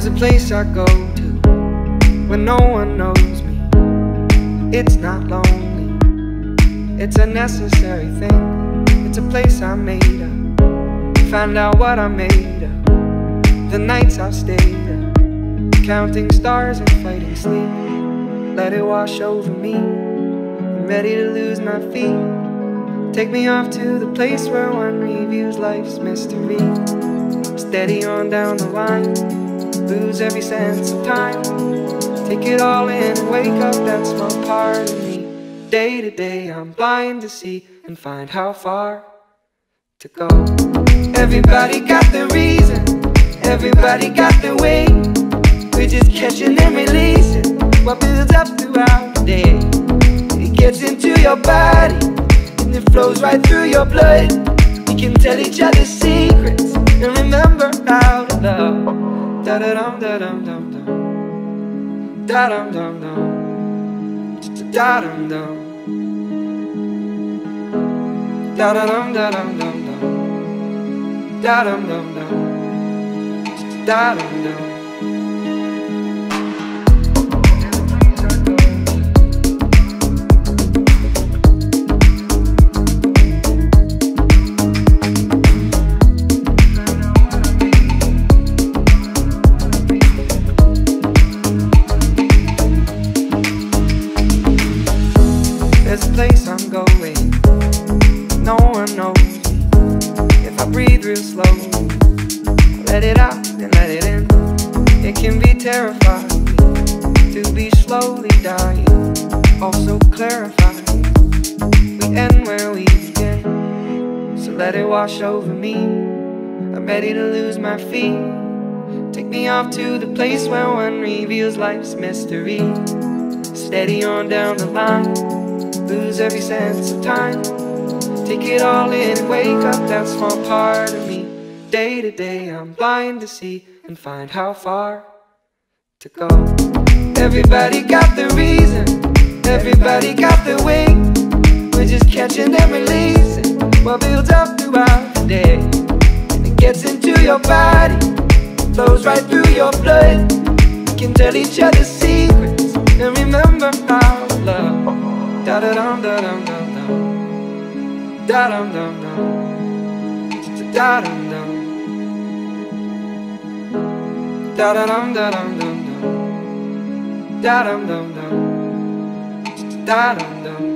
There's a place I go to when no one knows me. It's not lonely, it's a necessary thing. It's a place I made up, find out what I made of. The nights I've stayed up, counting stars and fighting sleep. Let it wash over me, I'm ready to lose my feet. Take me off to the place where one reviews life's mystery. Steady on down the line, lose every sense of time. Take it all in and wake up that small part of me. Day to day I'm blind to see and find how far to go. Everybody got their reason, everybody got their way. We're just catching and releasing what builds up throughout the day. It gets into your body and it flows right through your blood. We can tell each other secrets and remember how to love. Da-da-dum, da-dum, dum, dum. Da-dum, dum, dum. Da-dum, dum. Da-da-dum, da-dum, dum, dum. Da-dum, dum, dum. Da-dum, dum. There's a place I'm going, no one knows me. If I breathe real slow, let it out and let it in. It can be terrifying to be slowly dying, also clarifying. We end where we begin, so let it wash over me. I'm ready to lose my feet. Take me off to the place where one reveals life's mystery. Steady on down the line, lose every sense of time. Take it all in and wake up that small part of me. Day to day I'm blind to see and find how far to go. Everybody got their reason, everybody got their way. We're just catching and releasing what builds up throughout the day. It gets into your body, flows right through your blood. We can tell each other secrets and remember how to love. Da-da-dum, da-dum, dum, dum. Da-dum, dum, dum. Da-dum, dum. Da-da-dum, da-dum, dum, dum. Da-dum, dum, dum. Da-dum, dum.